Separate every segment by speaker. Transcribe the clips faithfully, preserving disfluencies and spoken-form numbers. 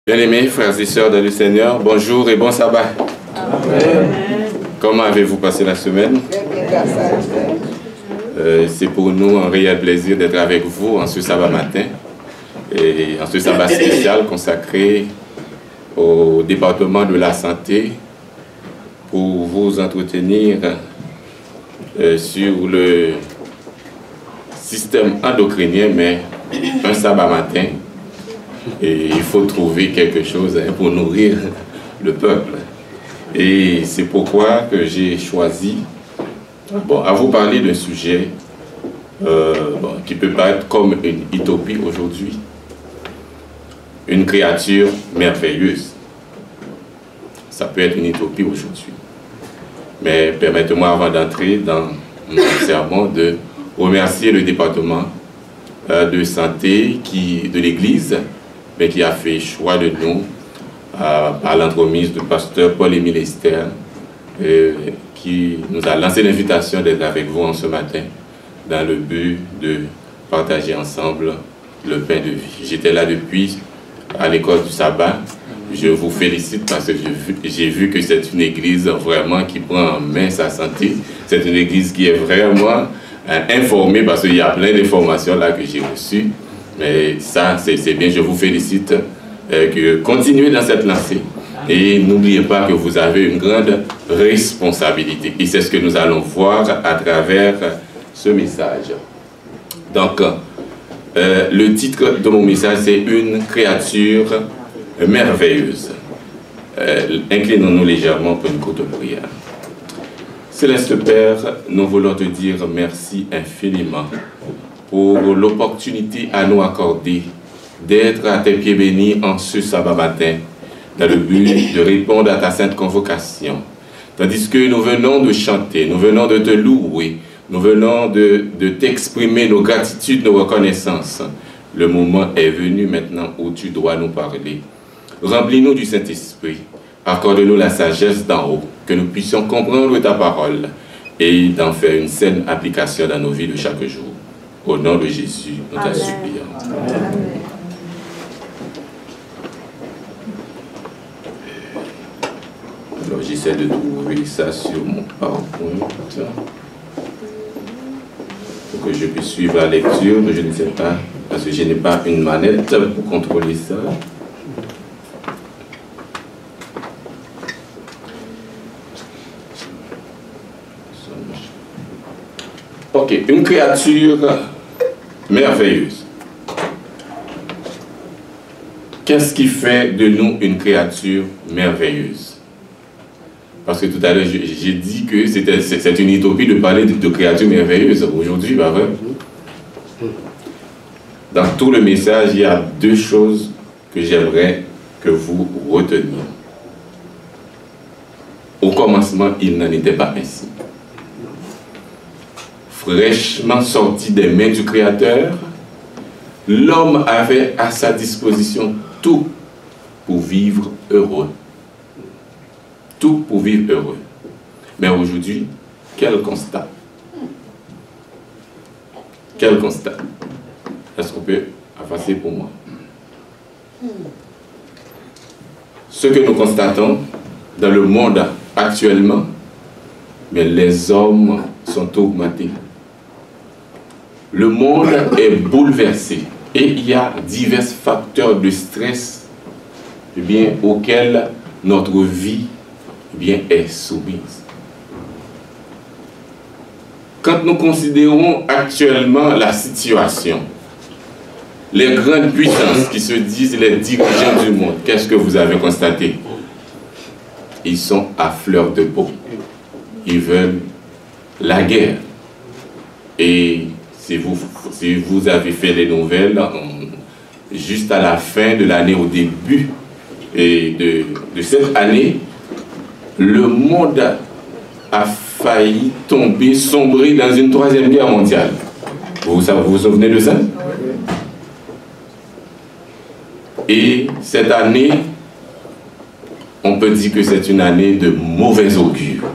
Speaker 1: Bien-aimés frères et sœurs dans le Seigneur, bonjour et bon sabbat. Amen. Comment avez-vous passé la semaine? euh, C'est pour nous un réel plaisir d'être avec vous en ce sabbat matin et en ce sabbat spécial consacré au département de la santé pour vous entretenir euh, sur le système endocrinien, mais un sabbat matin. Et il faut trouver quelque chose hein, pour nourrir le peuple. Et c'est pourquoi que j'ai choisi bon, à vous parler d'un sujet euh, bon, qui peut paraître comme une utopie aujourd'hui. Une créature merveilleuse. Ça peut être une utopie aujourd'hui. Mais permettez-moi, avant d'entrer dans mon sermon, de remercier le département euh, de santé qui, de l'Église, mais qui a fait choix de nous euh, par l'entremise du pasteur Paul-Émile Esther, euh, qui nous a lancé l'invitation d'être avec vous en ce matin dans le but de partager ensemble le pain de vie. J'étais là depuis à l'école du sabbat. Je vous félicite parce que j'ai vu, vu que c'est une église vraiment qui prend en main sa santé. C'est une église qui est vraiment euh, informée parce qu'il y a plein d'informations là que j'ai reçues. Mais ça, c'est bien, je vous félicite. Euh, que continuez dans cette lancée. Et n'oubliez pas que vous avez une grande responsabilité. Et c'est ce que nous allons voir à travers ce message. Donc, euh, le titre de mon message, c'est « Une créature merveilleuse ». Euh, Inclinons-nous légèrement pour une courte prière. Céleste Père, nous voulons te dire merci infiniment pour l'opportunité à nous accorder d'être à tes pieds bénis en ce sabbat matin, dans le but de répondre à ta sainte convocation. Tandis que nous venons de chanter, nous venons de te louer, nous venons de, de t'exprimer nos gratitudes, nos reconnaissances. Le moment est venu maintenant où tu dois nous parler. Remplis-nous du Saint-Esprit, accorde-nous la sagesse d'en haut, que nous puissions comprendre ta parole et d'en faire une saine application dans nos vies de chaque jour. Au nom de Jésus, nous t'en supplions. Alors j'essaie de trouver ça sur mon PowerPoint pour que je puisse suivre la lecture, mais je ne sais pas, parce que je n'ai pas une manette pour contrôler ça. Ok, une créature merveilleuse. Qu'est-ce qui fait de nous une créature merveilleuse? Parce que tout à l'heure, j'ai dit que c'est une utopie de parler de, de créatures merveilleuses. Aujourd'hui, bah ouais. Dans tout le message, il y a deux choses que j'aimerais que vous reteniez. Au commencement, il n'en était pas ainsi. Fraîchement sorti des mains du Créateur, l'homme avait à sa disposition tout pour vivre heureux. Tout pour vivre heureux. Mais aujourd'hui, quel constat? Quel constat? Est-ce qu'on peut avancer pour moi? Ce que nous constatons dans le monde actuellement, mais les hommes sont augmentés. Le monde est bouleversé et il y a divers facteurs de stress eh bien, auxquels notre vie eh bien, est soumise. Quand nous considérons actuellement la situation, les grandes puissances qui se disent les dirigeants du monde, qu'est-ce que vous avez constaté? Ils sont à fleur de peau. Ils veulent la guerre. Et si vous, si vous avez fait les nouvelles, on, juste à la fin de l'année, au début et de, de cette année, le monde a failli tomber, sombrer dans une troisième guerre mondiale. Vous vous, vous souvenez de ça? Et cette année, on peut dire que c'est une année de mauvais augure.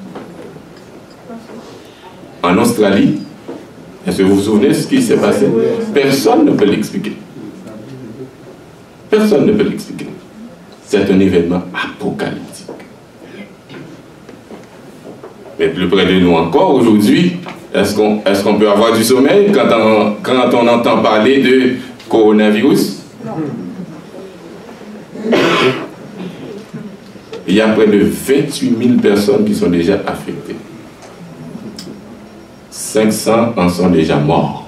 Speaker 1: En Australie, est-ce que vous vous souvenez de ce qui s'est passé? Personne ne peut l'expliquer. Personne ne peut l'expliquer. c'est un événement apocalyptique. Mais plus près de nous encore aujourd'hui, est-ce qu'on est-ce qu'on peut avoir du sommeil quand on, quand on entend parler de coronavirus? Il y a près de vingt-huit mille personnes qui sont déjà affectées. cinq cents en sont déjà morts.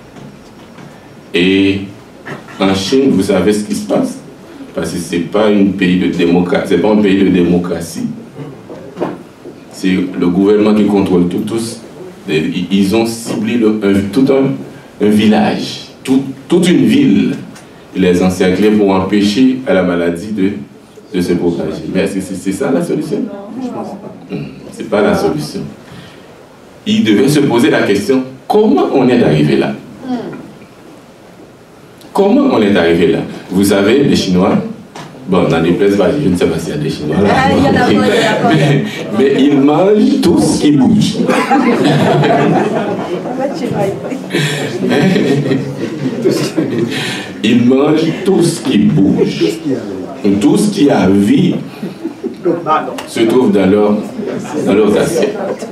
Speaker 1: Et en Chine, vous savez ce qui se passe? Parce que ce n'est pas un pays de démocratie, c'est pas un pays de démocratie. C'est le gouvernement qui contrôle tout, tous. Ils ont ciblé le, un, tout un, un village, tout, toute une ville. Ils les encerclaient pour empêcher à la maladie de, de se propager. Mais est-ce que c'est ça la solution? Ce n'est pas la solution. Ils devaient se poser la question, comment on est arrivé là? Comment on est arrivé là? Vous savez, les Chinois, bon, dans les places, je ne sais pas s'il y a des Chinois là. Ah, il y en a bon, mais, mais ils mangent tout ce qui bouge. Ils mangent tout ce qui bouge. Tout ce qui a vie se trouve dans leur, dans leurs assiettes.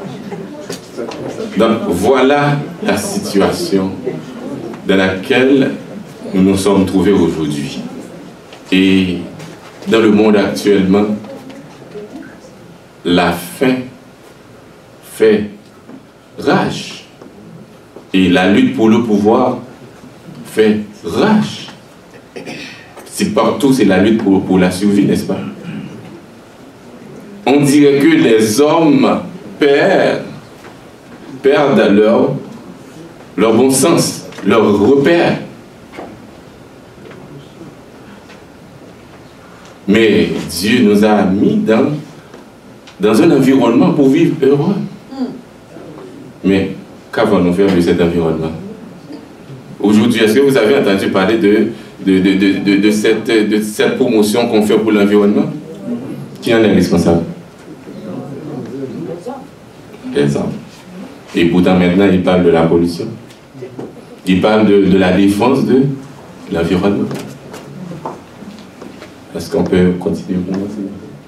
Speaker 1: Donc voilà la situation dans laquelle nous nous sommes trouvés aujourd'hui. Et dans le monde actuellement, la faim fait rage. Et la lutte pour le pouvoir fait rage. C'est partout, c'est la lutte pour, pour la survie, n'est-ce pas? On dirait que les hommes perdent, perdent leur, leur bon sens, leur repère. Mais Dieu nous a mis dans, dans un environnement pour vivre heureux. Mais qu'avons-nous fait de cet environnement? Aujourd'hui, est-ce que vous avez entendu parler de, de, de, de, de, de, cette, de cette promotion qu'on fait pour l'environnement? Qui en est responsable? Les hommes. Et pourtant maintenant, il parle de la pollution. Il parle de, de la défense de l'environnement. Est-ce qu'on peut continuer pour moi?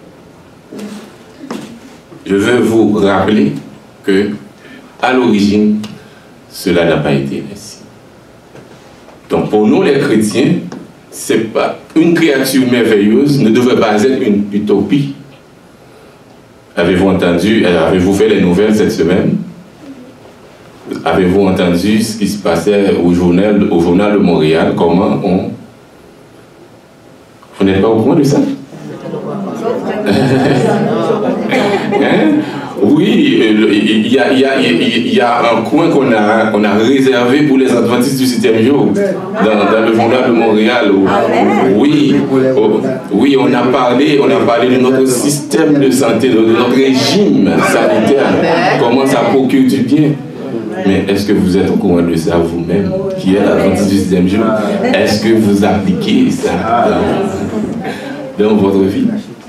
Speaker 1: Je veux vous rappeler que, à l'origine, cela n'a pas été ainsi. Donc, pour nous, les chrétiens, c'est pas une créature merveilleuse ne devrait pas être une utopie. Avez-vous entendu, avez-vous fait les nouvelles cette semaine? Avez-vous entendu ce qui se passait au journal, au journal de Montréal? Comment on... Vous n'êtes pas au courant de ça? Hein? Oui, il y a, il y a, il y a un coin qu'on a, on a réservé pour les adventistes du septième jour, dans, dans le journal de Montréal. Où, oui, où, oui, on a parlé, on a parlé de notre système de santé, de notre régime sanitaire, comment ça procure du bien. Mais est-ce que vous êtes au courant de ça vous-même, qui est l'adventiste du septième jour? Est-ce que vous appliquez ça dans, dans votre vie?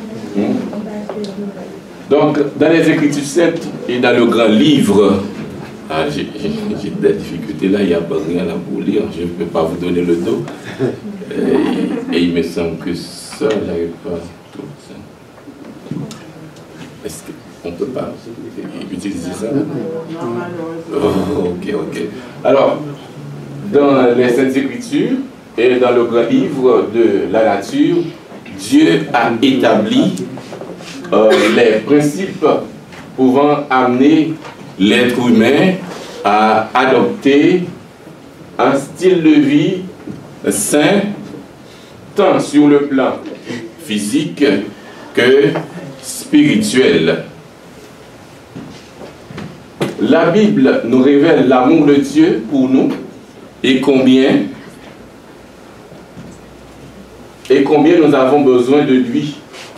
Speaker 1: Donc, dans les Écritures saintes et dans le grand livre, ah, j'ai des difficultés là, il n'y a pas rien à vous lire, je ne peux pas vous donner le dos. Et, et il me semble que ça, j'arrive pas tout ça. Est-ce qu'on ne peut pas utiliser ça? Oh, ok, ok. Alors, dans les Saintes Écritures et dans le grand livre de la nature, Dieu a établi Euh, les principes pouvant amener l'être humain à adopter un style de vie sain, tant sur le plan physique que spirituel. La Bible nous révèle l'amour de Dieu pour nous et combien, et combien nous avons besoin de lui.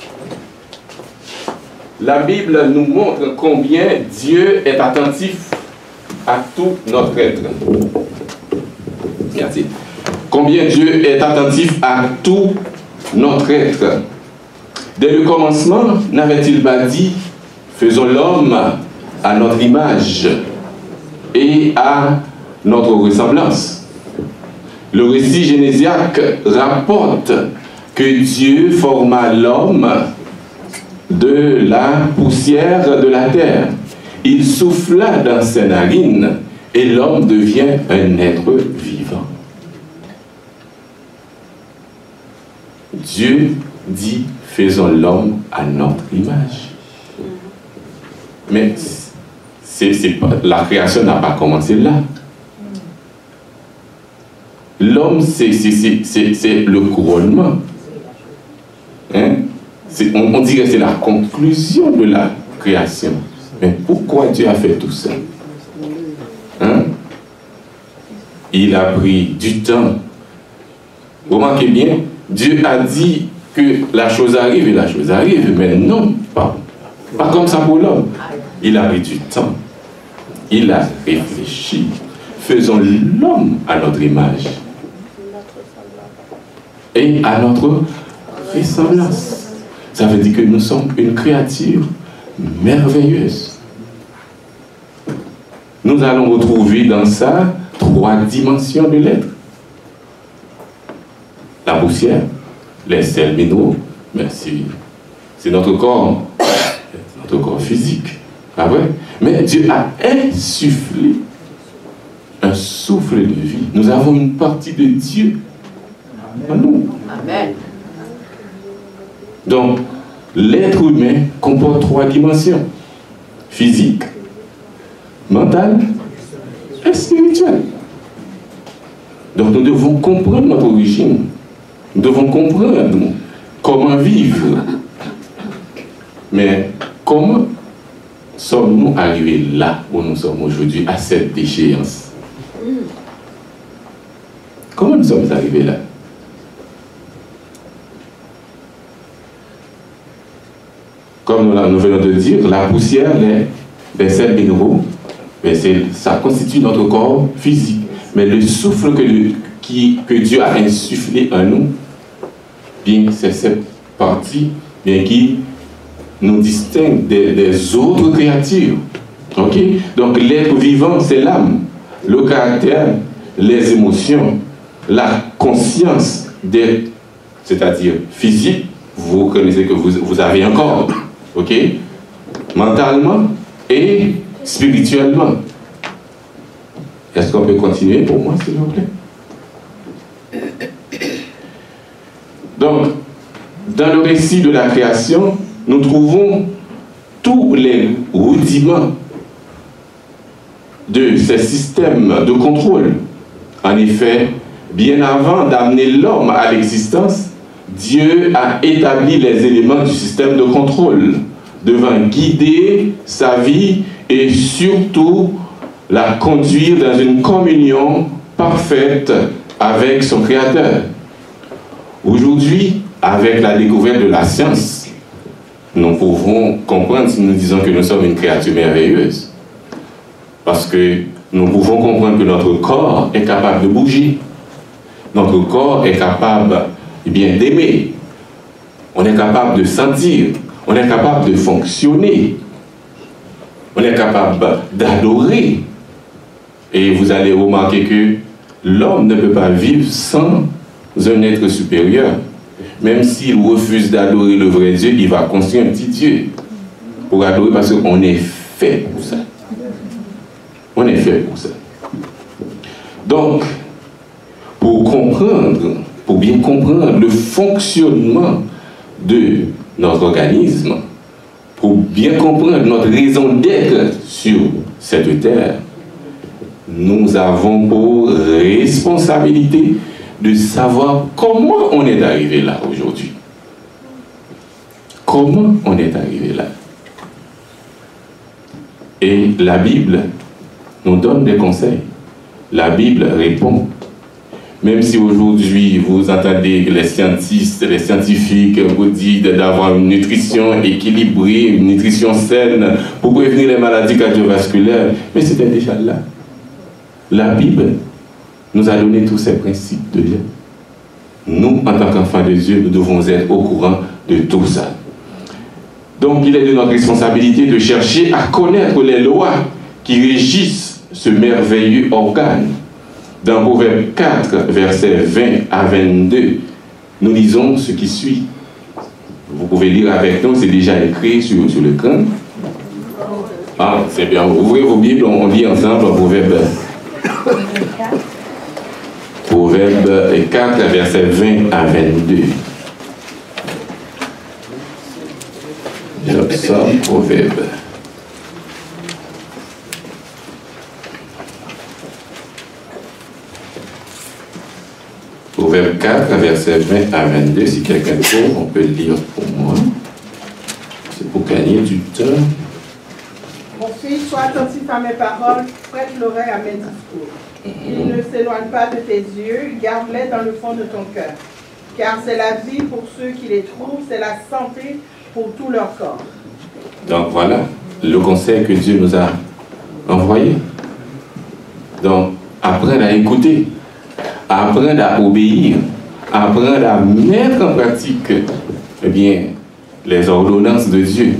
Speaker 1: La Bible nous montre combien Dieu est attentif à tout notre être. Merci. Combien Dieu est attentif à tout notre être. Dès le commencement, n'avait-il pas dit « Faisons l'homme à notre image et à notre ressemblance ». Le récit génésiaque rapporte que que Dieu forma l'homme de la poussière de la terre. Il souffla dans ses narines et l'homme devient un être vivant. Dieu dit, faisons l'homme à notre image. Mais c'est, c'est pas, la création n'a pas commencé là. L'homme, c'est, c'est, c'est, c'est, c'est le couronnement. Hein? C'est, on, on dirait que c'est la conclusion de la création. Mais pourquoi Dieu a fait tout ça? Hein? Il a pris du temps. Remarquez bien, Dieu a dit que la chose arrive et la chose arrive, mais non, pas, pas comme ça pour l'homme. Il a pris du temps. Il a réfléchi. Faisons l'homme à notre image. Et à notre ressemblance. Ça veut dire que nous sommes une créature merveilleuse. Nous allons retrouver dans ça trois dimensions de l'être. La poussière, les sels minéraux, mais c'est, c'est notre corps, notre corps physique. Ah ouais? Mais Dieu a insufflé un souffle de vie. Nous avons une partie de Dieu en nous. Amen. Donc, l'être humain comporte trois dimensions. Physique, mentale et spirituelle. Donc, nous devons comprendre notre origine. Nous devons comprendre comment vivre. Mais comment sommes-nous arrivés là où nous sommes aujourd'hui, à cette déchéance? Comment nous sommes arrivés là? Comme nous venons de dire, la poussière, les, les sels minéraux, ça constitue notre corps physique. Mais le souffle que, le, qui, que Dieu a insufflé en nous, bien, c'est cette partie bien, qui nous distingue des, des autres créatures. Okay? Donc l'être vivant, c'est l'âme, le caractère, les émotions, la conscience, c'est-à-dire physique. Vous connaissez que vous, vous avez un corps. Ok, mentalement et spirituellement. Est-ce qu'on peut continuer pour moi, s'il vous plaît? Donc, dans le récit de la création, nous trouvons tous les rudiments de ces systèmes de contrôle. En effet, bien avant d'amener l'homme à l'existence, Dieu a établi les éléments du système de contrôle devant guider sa vie et surtout la conduire dans une communion parfaite avec son Créateur. Aujourd'hui, avec la découverte de la science, nous pouvons comprendre si nous disons que nous sommes une créature merveilleuse. Parce que nous pouvons comprendre que notre corps est capable de bouger. Notre corps est capable eh bien, d'aimer. On est capable de sentir. On est capable de fonctionner. On est capable d'adorer. Et vous allez remarquer que l'homme ne peut pas vivre sans un être supérieur. Même s'il refuse d'adorer le vrai Dieu, il va construire un petit Dieu pour adorer parce qu'on est fait pour ça. On est fait pour ça. Donc, pour comprendre, pour bien comprendre le fonctionnement de notre organisme, pour bien comprendre notre raison d'être sur cette terre, nous avons pour responsabilité de savoir comment on est arrivé là aujourd'hui. Comment on est arrivé là. Et la Bible nous donne des conseils. La Bible répond. Même si aujourd'hui vous entendez les scientifiques, les scientifiques vous disent d'avoir une nutrition équilibrée, une nutrition saine pour prévenir les maladies cardiovasculaires, mais c'était déjà là. La Bible nous a donné tous ces principes de Dieu. Nous, en tant qu'enfants de Dieu, nous devons être au courant de tout ça. Donc, il est de notre responsabilité de chercher à connaître les lois qui régissent ce merveilleux organe. Dans Proverbe quatre, versets vingt à vingt-deux, nous lisons ce qui suit. Vous pouvez lire avec nous, c'est déjà écrit sur, sur l'écran. Ah, c'est bien. Ouvrez vos Bibles, on lit ensemble Proverbe. Proverbe quatre, versets vingt à vingt-deux. Je sors Proverbe. Proverbe quatre, versets vingt à vingt-deux. Si quelqu'un trouve, on peut le lire pour moi. C'est pour gagner du temps.
Speaker 2: Mon fils, sois attentif à mes paroles, prête l'oreille à mes discours. Ils ne s'éloignent pas de tes yeux, garde-les dans le fond de ton cœur. Car c'est la vie pour ceux qui les trouvent, c'est la santé pour tout leur corps.
Speaker 1: Donc voilà le conseil que Dieu nous a envoyé. Donc, apprendre à écouter, apprendre à obéir, apprendre à mettre en pratique eh bien, les ordonnances de Dieu.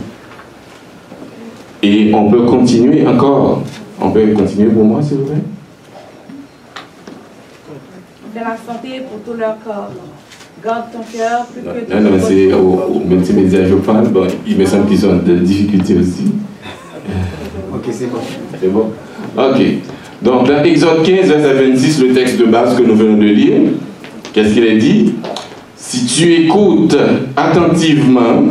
Speaker 1: Et on peut continuer encore. On peut continuer pour moi, s'il vous plaît.
Speaker 3: De la santé pour tout leur corps. Garde ton cœur plus
Speaker 1: Non,
Speaker 3: que
Speaker 1: non, non c'est au, au multimédia, je parle. Bon, il me semble qu'ils ont des difficultés aussi.
Speaker 4: Ok, c'est bon.
Speaker 1: C'est bon. Ok. Donc, dans Exode quinze, verset vingt-six, le texte de base que nous venons de lire, qu'est-ce qu'il est dit? Si tu écoutes attentivement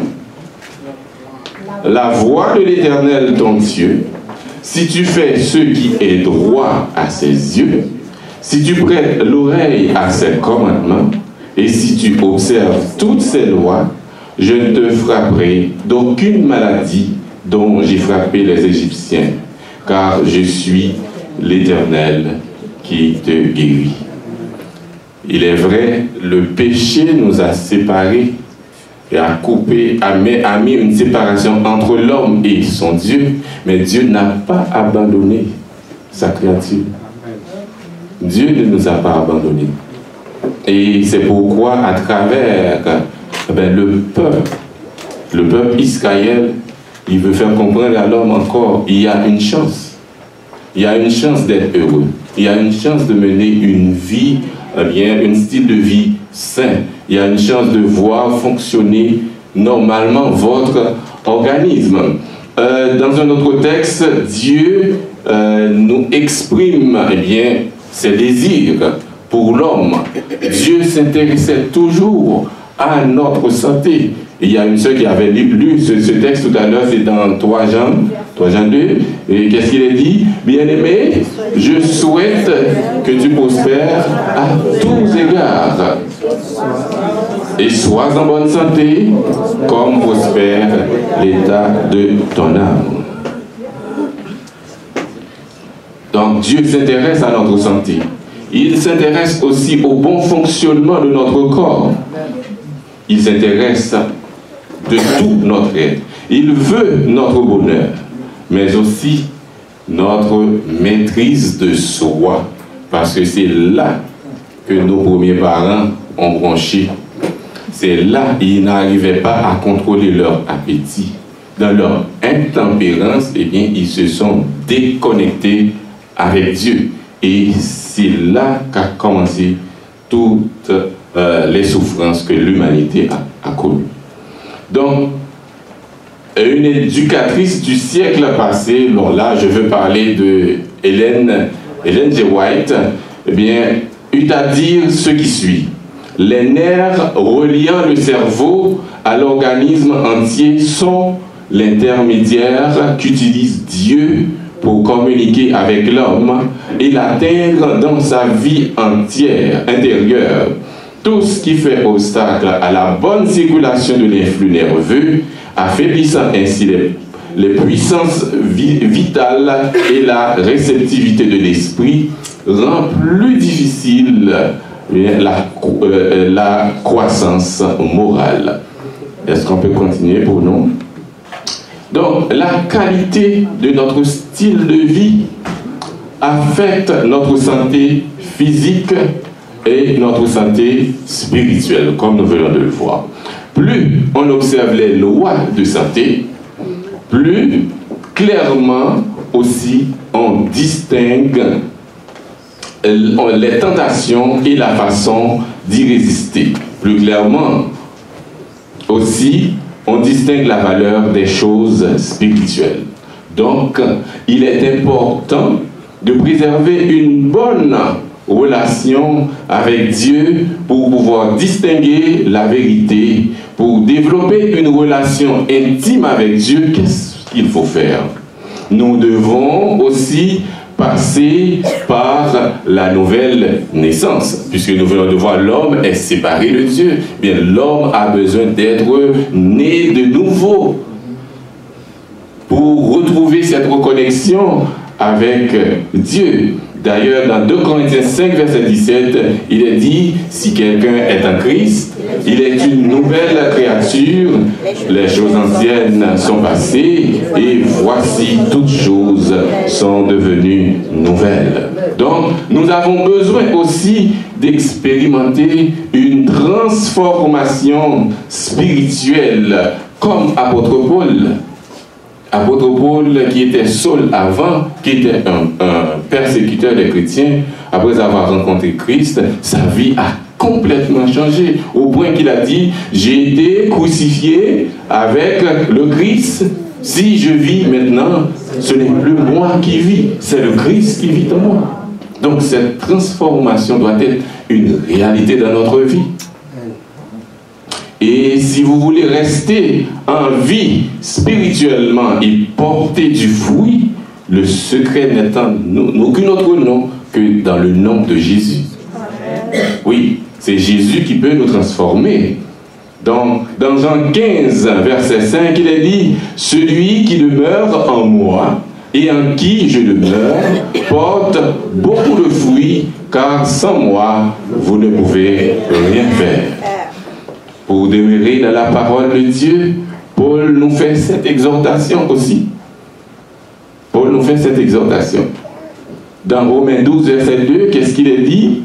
Speaker 1: la voix de l'Éternel, ton Dieu, si tu fais ce qui est droit à ses yeux, si tu prêtes l'oreille à ses commandements, et si tu observes toutes ses lois, je ne te frapperai d'aucune maladie dont j'ai frappé les Égyptiens, car je suis l'Éternel qui te guérit. Il est vrai, le péché nous a séparés et a coupé, a mis, a mis une séparation entre l'homme et son Dieu, mais Dieu n'a pas abandonné sa créature. Dieu ne nous a pas abandonnés. Et c'est pourquoi, à travers ben, le peuple, le peuple Israël, il veut faire comprendre à l'homme encore, il y a une chance. Il y a une chance d'être heureux. Il y a une chance de mener une vie, eh bien, un style de vie sain. Il y a une chance de voir fonctionner normalement votre organisme. Euh, dans un autre texte, Dieu euh, nous exprime eh bien, ses désirs pour l'homme. Dieu s'intéressait toujours à notre santé. Il y a une sœur qui avait lu ce, ce texte tout à l'heure, c'est dans trois Jean, trois Jean deux. Et qu'est-ce qu'il a dit? Bien-aimé, je souhaite que tu prospères à tous égards. Et sois en bonne santé, comme prospère l'état de ton âme. Donc Dieu s'intéresse à notre santé. Il s'intéresse aussi au bon fonctionnement de notre corps. Il s'intéresse de tout notre être. Il veut notre bonheur, mais aussi notre maîtrise de soi. Parce que c'est là que nos premiers parents ont branché. C'est là qu'ils n'arrivaient pas à contrôler leur appétit. Dans leur intempérance, eh bien, ils se sont déconnectés avec Dieu. Et c'est là qu'a commencé toutes euh, les souffrances que l'humanité a, a connues. Donc, une éducatrice du siècle passé, bon là je veux parler de Hélène, Hélène G. White, eh bien, eut à dire ce qui suit. Les nerfs reliant le cerveau à l'organisme entier sont l'intermédiaire qu'utilise Dieu pour communiquer avec l'homme et l'atteindre dans sa vie entière, intérieure. Tout ce qui fait obstacle à la bonne circulation de l'influx nerveux, affaiblissant ainsi les, les puissances vi vitales et la réceptivité de l'esprit, rend plus difficile la, euh, la croissance morale. Est-ce qu'on peut continuer pour nous? Donc, la qualité de notre style de vie affecte notre santé physique et notre santé spirituelle, comme nous venons de le voir. Plus on observe les lois de santé, plus clairement aussi on distingue les tentations et la façon d'y résister. Plus clairement, aussi, on distingue la valeur des choses spirituelles. Donc, il est important de préserver une bonne relation avec Dieu pour pouvoir distinguer la vérité, pour développer une relation intime avec Dieu. Qu'est-ce qu'il faut faire? Nous devons aussi passer par la nouvelle naissance, puisque nous venons de voir l'homme est séparé de Dieu. Bien, l'homme a besoin d'être né de nouveau pour retrouver cette reconnexion avec Dieu. D'ailleurs, dans deux Corinthiens cinq, verset dix-sept, il est dit, si quelqu'un est en Christ, il est une nouvelle créature, les choses anciennes sont passées, et voici toutes choses sont devenues nouvelles. Donc, nous avons besoin aussi d'expérimenter une transformation spirituelle, comme apôtre Paul. Apôtre Paul, qui était Saul avant, qui était un, un persécuteur des chrétiens, après avoir rencontré Christ, sa vie a complètement changé, au point qu'il a dit, j'ai été crucifié avec le Christ. Si je vis maintenant, ce n'est plus moi qui vis, c'est le Christ qui vit en moi. Donc cette transformation doit être une réalité dans notre vie. Et si vous voulez rester en vie spirituellement et porter du fruit, le secret n'est en aucun autre nom que dans le nom de Jésus. Oui, c'est Jésus qui peut nous transformer. Donc, dans Jean quinze, verset cinq, il est dit, « Celui qui demeure en moi et en qui je demeure porte beaucoup de fruits, car sans moi, vous ne pouvez rien faire. » Pour demeurer dans la parole de Dieu, Paul nous fait cette exhortation aussi. Paul nous fait cette exhortation. Dans Romains douze, verset deux, qu'est-ce qu'il est dit?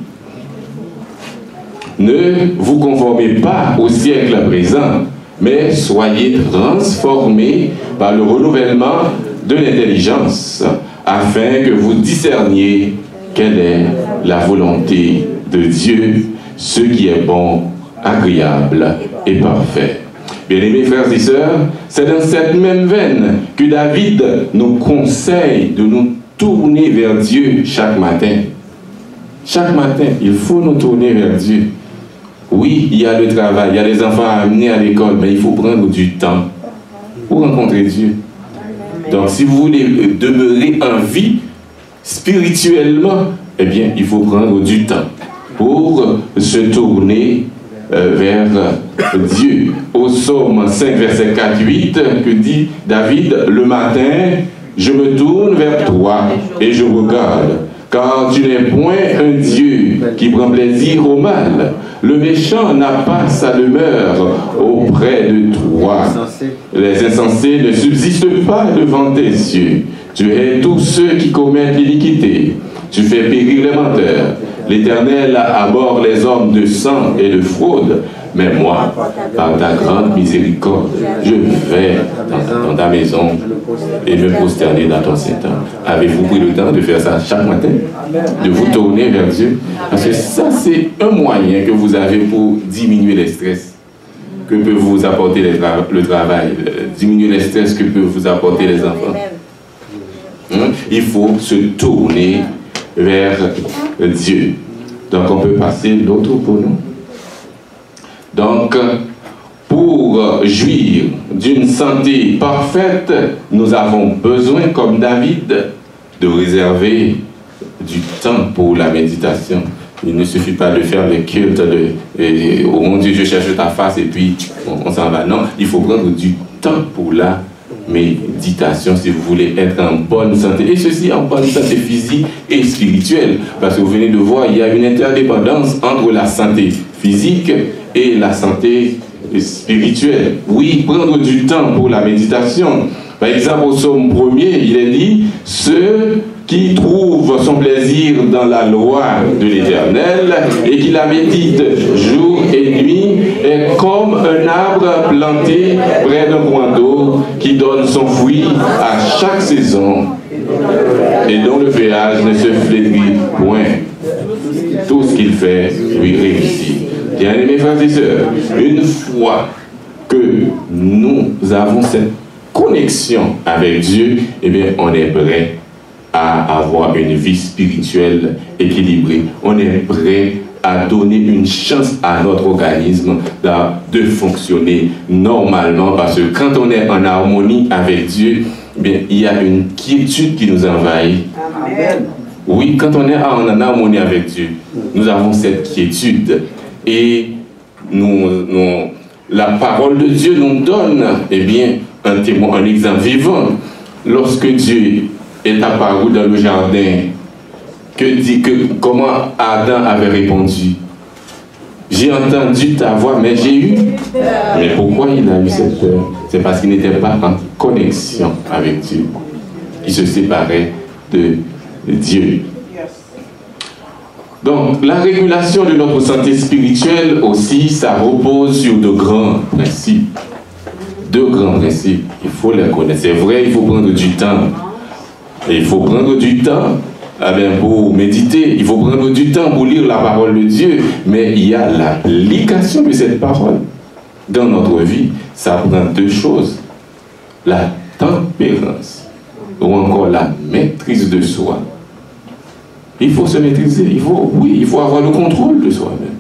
Speaker 1: Ne vous conformez pas au siècle présent, mais soyez transformés par le renouvellement de l'intelligence, afin que vous discerniez quelle est la volonté de Dieu, ce qui est bon, agréable et parfait. Bien-aimés frères et sœurs, c'est dans cette même veine que David nous conseille de nous tourner vers Dieu chaque matin. Chaque matin, il faut nous tourner vers Dieu. Oui, il y a le travail, il y a les enfants à amener à l'école, mais il faut prendre du temps pour rencontrer Dieu. Donc, si vous voulez demeurer en vie spirituellement, eh bien, il faut prendre du temps pour se tourner Euh, vers Dieu. Au psaume cinq, verset quatre, huit, que dit David, le matin, je me tourne vers toi et je regarde, car tu n'es point un Dieu qui prend plaisir au mal. Le méchant n'a pas sa demeure auprès de toi. Les insensés ne subsistent pas devant tes yeux. Tu hais tous ceux qui commettent l'iniquité. Tu fais périr les menteurs. L'Éternel abhorre les hommes de sang et de fraude, mais moi, par ta grande miséricorde, je vais dans, dans ta maison et me prosterner dans ton Saint-Temple. Avez-vous pris le temps de faire ça chaque matin? De vous tourner vers Dieu? Parce que ça, c'est un moyen que vous avez pour diminuer les stress que peut vous apporter les tra le travail, euh, diminuer les stress que peuvent vous apporter les enfants. Hein? Il faut se tourner vers Dieu. Donc on peut passer l'autre pour nous. Donc pour jouir d'une santé parfaite, nous avons besoin, comme David, de réserver du temps pour la méditation. Il ne suffit pas de faire des cultes de et, oh mon Dieu, je cherche ta face et puis on, on s'en va. Non, il faut prendre du temps pour la méditation si vous voulez être en bonne santé, et ceci en bonne santé physique et spirituelle, parce que vous venez de voir, il y a une interdépendance entre la santé physique et la santé spirituelle. Oui, prendre du temps pour la méditation. Par exemple, au psaume premier, il est dit, ceux qui trouvent son plaisir dans la loi de l'Éternel et qui la médite jour et nuit est comme un arbre planté près d'un point d'eau qui donne son fruit à chaque saison et dont le feuillage ne se flétrit point. Tout ce qu'il fait lui réussit. Bien aimés frères et sœurs, une fois que nous avons cette connexion avec Dieu, eh bien, on est prêt à avoir une vie spirituelle équilibrée. On est prêt à donner une chance à notre organisme de, de fonctionner normalement, parce que quand on est en harmonie avec Dieu, eh bien, il y a une quiétude qui nous envahit.
Speaker 2: Amen.
Speaker 1: Oui, quand on est en harmonie avec Dieu, nous avons cette quiétude. Et nous, nous, la parole de Dieu nous donne, eh bien, un témoin, un exemple vivant. Lorsque Dieu est apparu dans le jardin, que dit que comment Adam avait répondu? J'ai entendu ta voix, mais j'ai eu. Mais pourquoi il a eu cette peur? C'est parce qu'il n'était pas en connexion avec Dieu. Il se séparait de Dieu. Donc, la régulation de notre santé spirituelle aussi, ça repose sur de grands principes. Deux grands principes, il faut les connaître. C'est vrai, il faut prendre du temps. Et il faut prendre du temps eh bien, pour méditer. Il faut prendre du temps pour lire la parole de Dieu. Mais il y a l'application de cette parole dans notre vie. Ça prend deux choses. La tempérance ou encore la maîtrise de soi. Il faut se maîtriser, il faut, oui, il faut avoir le contrôle de soi-même.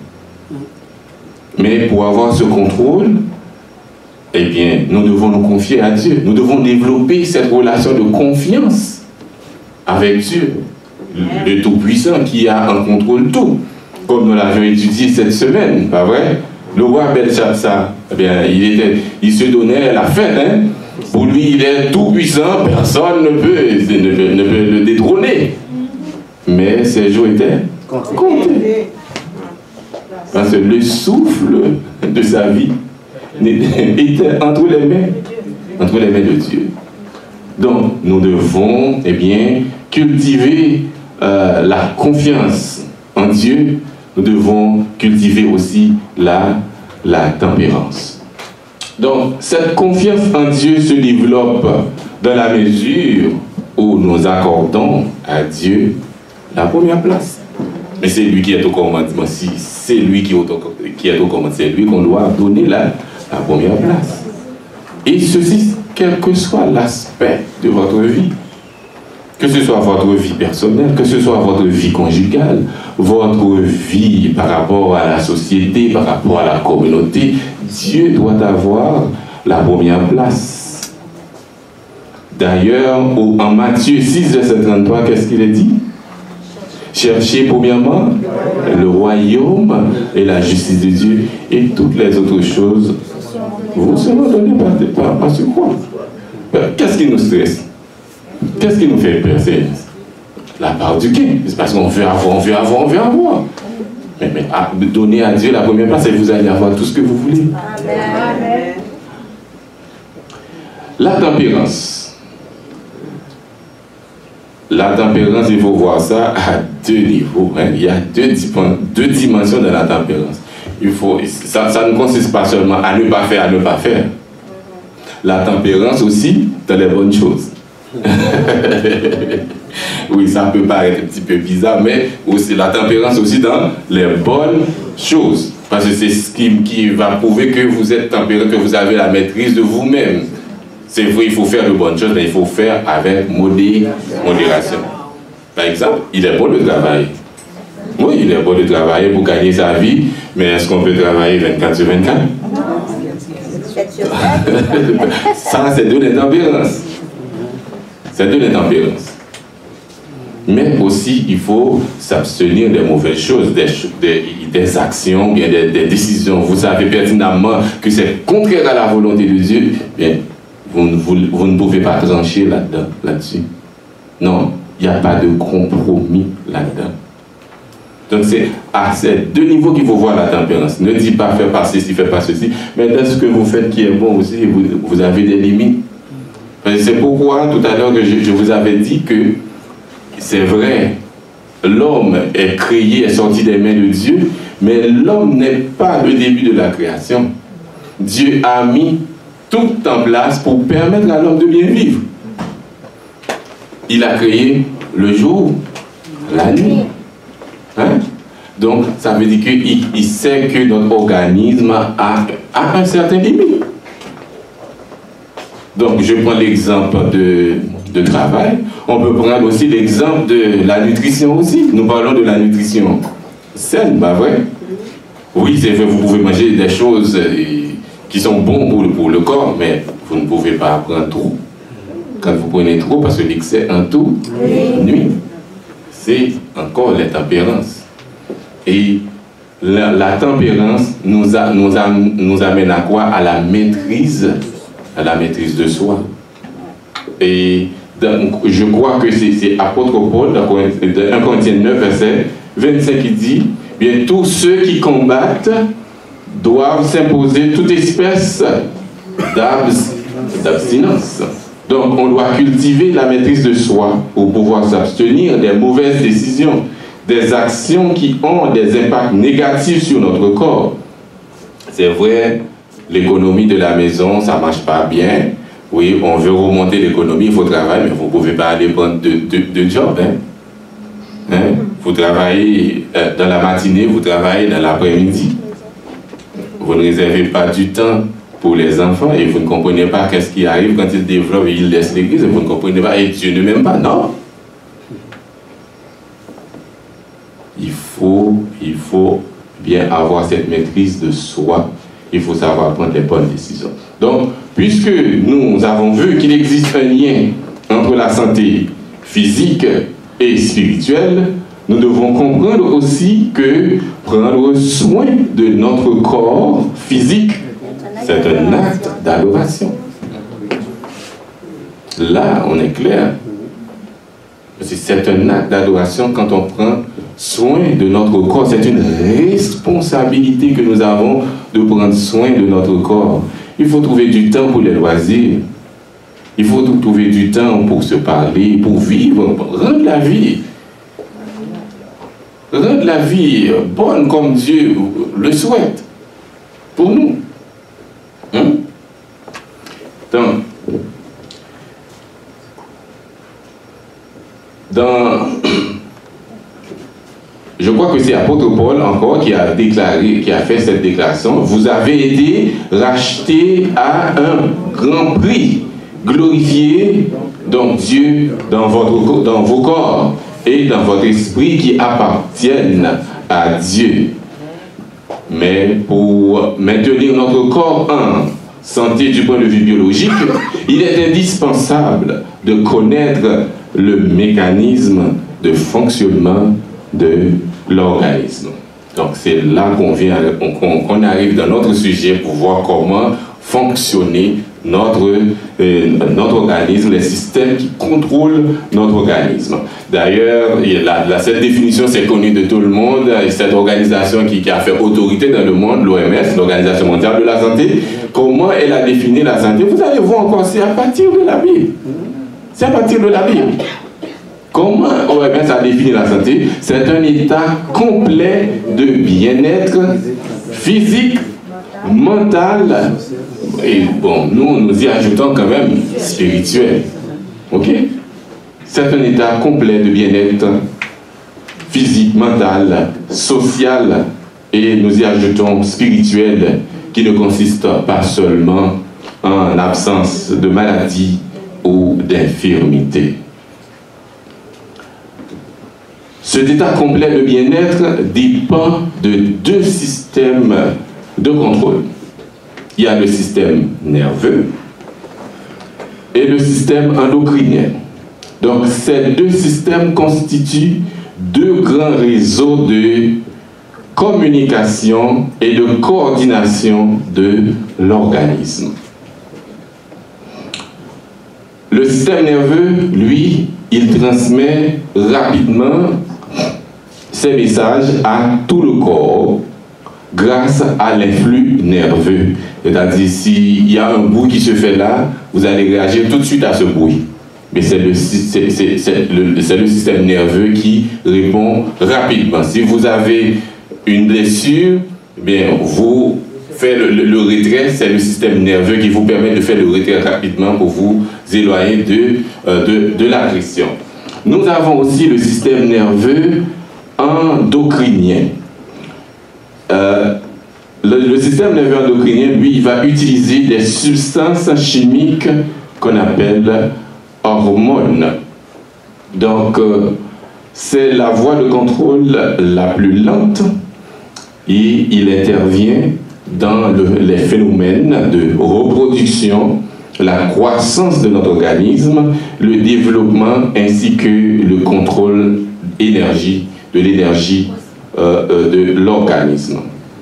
Speaker 1: Mais pour avoir ce contrôle, eh bien, nous devons nous confier à Dieu. Nous devons développer cette relation de confiance avec Dieu, le Tout-Puissant qui a en contrôle tout. Comme nous l'avions étudié cette semaine, pas vrai? Le roi Belshazzar, eh bien, il, était, il se donnait la fête, hein? Pour lui, il est tout-puissant, personne ne peut, ne peut, ne peut le détrôner. Mais ses jours étaient comptés. Parce que le souffle de sa vie était entre les mains, entre les mains de Dieu. Donc, nous devons, eh bien, cultiver euh, la confiance en Dieu. Nous devons cultiver aussi la, la tempérance. Donc, cette confiance en Dieu se développe dans la mesure où nous accordons à Dieu la première place. Mais c'est lui qui est au commandement. Si c'est lui qui est au, qui est au commandement, c'est lui qu'on doit donner la, la première place. Et ceci, quel que soit l'aspect de votre vie, que ce soit votre vie personnelle, que ce soit votre vie conjugale, votre vie par rapport à la société, par rapport à la communauté, Dieu doit avoir la première place. D'ailleurs, en Matthieu six, verset trente-trois, qu'est-ce qu'il est dit? Cherchez premièrement le royaume et la justice de Dieu, et toutes les autres choses vous seront données par, par, par ce quoi? Qu'est-ce qui nous stresse? Qu'est-ce qui nous fait peur? C'est la part du gain. C'est parce qu'on veut avoir, on veut avoir, on veut avoir. Mais, mais à, donner à Dieu la première place et vous allez avoir tout ce que vous voulez. Amen. La tempérance. La tempérance, il faut voir ça à deux niveaux. Hein. Il y a deux, deux dimensions de la tempérance. Il faut, ça, ça ne consiste pas seulement à ne pas faire, à ne pas faire. La tempérance aussi dans les bonnes choses. Oui, ça peut paraître un petit peu bizarre, mais aussi la tempérance aussi dans les bonnes choses. Parce que c'est ce qui, qui va prouver que vous êtes tempéré, que vous avez la maîtrise de vous-même. C'est vrai, il faut faire de bonnes choses, mais il faut faire avec modé, modération. Par exemple, il est bon de travailler. Oui, il est bon de travailler pour gagner sa vie, mais est-ce qu'on peut travailler vingt-quatre sur vingt-quatre? Ça, c'est de l'intempérance. C'est de l'intempérance. Mais aussi, il faut s'abstenir des mauvaises choses, des, des, des actions, bien des, des décisions. Vous savez pertinemment que c'est contraire à la volonté de Dieu. Bien, vous, vous, vous ne pouvez pas trancher là-dedans, là-dessus. Non, il n'y a pas de compromis là-dedans. Donc c'est à ces deux niveaux qu'il faut voir la tempérance. Ne dis pas faire pas ceci, fais pas ceci, mais dans ce que vous faites qui est bon aussi, vous, vous avez des limites. C'est pourquoi tout à l'heure que je, je vous avais dit que c'est vrai, l'homme est créé, est sorti des mains de Dieu, mais l'homme n'est pas le début de la création. Dieu a mis tout en place pour permettre à l'homme de bien vivre. Il a créé le jour, la nuit. Hein? Donc, ça veut dire qu'il il sait que notre organisme a, a un certain limite. Donc, je prends l'exemple de, de travail. On peut prendre aussi l'exemple de la nutrition aussi. Nous parlons de la nutrition saine, pas vrai? Oui, c'est vrai, vous pouvez manger des choses qui sont bonnes pour, pour le corps, mais vous ne pouvez pas prendre trop. Quand vous prenez trop, parce que l'excès en tout nuit, c'est encore la tempérance. Et la, la tempérance nous, a, nous, a, nous amène à quoi? À la maîtrise, à la maîtrise de soi. Et donc, je crois que c'est apôtre Paul, dans un Corinthiens neuf, verset vingt-cinq, qui dit, bien, tous ceux qui combattent doivent s'imposer toute espèce d'abstinence. Donc, on doit cultiver la maîtrise de soi pour pouvoir s'abstenir des mauvaises décisions, des actions qui ont des impacts négatifs sur notre corps. C'est vrai, l'économie de la maison, ça ne marche pas bien. Oui, on veut remonter l'économie, il faut travailler, mais vous ne pouvez pas aller prendre de, de, de job. Hein? Hein? Vous travaillez euh, dans la matinée, vous travaillez dans l'après-midi. Vous ne réservez pas du temps pour les enfants et vous ne comprenez pas qu'est-ce qui arrive quand ils développent et ils laissent l'église et vous ne comprenez pas et Dieu ne m'aime pas, non. Il faut, il faut bien avoir cette maîtrise de soi, il faut savoir prendre les bonnes décisions. Donc, puisque nous avons vu qu'il existe un lien entre la santé physique et spirituelle, nous devons comprendre aussi que prendre soin de notre corps physique, c'est un acte d'adoration. Là, on est clair. C'est un acte d'adoration quand on prend soin de notre corps. C'est une responsabilité que nous avons de prendre soin de notre corps. Il faut trouver du temps pour les loisirs. Il faut trouver du temps pour se parler, pour vivre, pour rendre la vie. Rendre la vie bonne comme Dieu le souhaite pour nous. Hein? Donc, dans, je crois que c'est apôtre Paul encore qui a déclaré, qui a fait cette déclaration. Vous avez été rachetés à un grand prix. Glorifiez donc Dieu dans, votre, dans vos corps et dans votre esprit qui appartiennent à Dieu. Mais pour maintenir notre corps en santé du point de vue biologique, il est indispensable de connaître le mécanisme de fonctionnement de l'organisme. Donc c'est là qu'on vient, qu'on qu'on arrive dans notre sujet pour voir comment fonctionner notre, euh, notre organisme, les systèmes qui contrôlent notre organisme. D'ailleurs, cette définition c'est connue de tout le monde, et cette organisation qui, qui a fait autorité dans le monde, l'O M S, l'Organisation mondiale de la santé, comment elle a défini la santé? Vous allez voir encore, c'est à partir de la Bible. C'est à partir de la Bible. Comment l'O M S a défini la santé? C'est un état complet de bien-être physique, mental, et bon, nous, nous y ajoutons quand même spirituel. Ok? C'est un état complet de bien-être physique, mental, social, et nous y ajoutons spirituel, qui ne consiste pas seulement en absence de maladie ou d'infirmité. Cet état complet de bien-être dépend de deux systèmes de contrôle. Il y a le système nerveux et le système endocrinien. Donc ces deux systèmes constituent deux grands réseaux de communication et de coordination de l'organisme. Le système nerveux, lui, il transmet rapidement ces messages à tout le corps grâce à l'influx nerveux. C'est-à-dire, s'il y a un bruit qui se fait là, vous allez réagir tout de suite à ce bruit. Mais c'est le, c'est, c'est, c'est le, c'est le système nerveux qui répond rapidement. Si vous avez une blessure, bien, vous faites le, le, le retrait, c'est le système nerveux qui vous permet de faire le retrait rapidement pour vous éloigner de, euh, de, de l'agression. Nous avons aussi le système nerveux endocrinien. euh, le, le système nerveux endocrinien, lui, il va utiliser des substances chimiques qu'on appelle hormones. Donc, euh, c'est la voie de contrôle la plus lente et il intervient dans le, les phénomènes de reproduction, la croissance de notre organisme, le développement ainsi que le contrôle énergie, de l'énergie euh, euh, de l'organisme.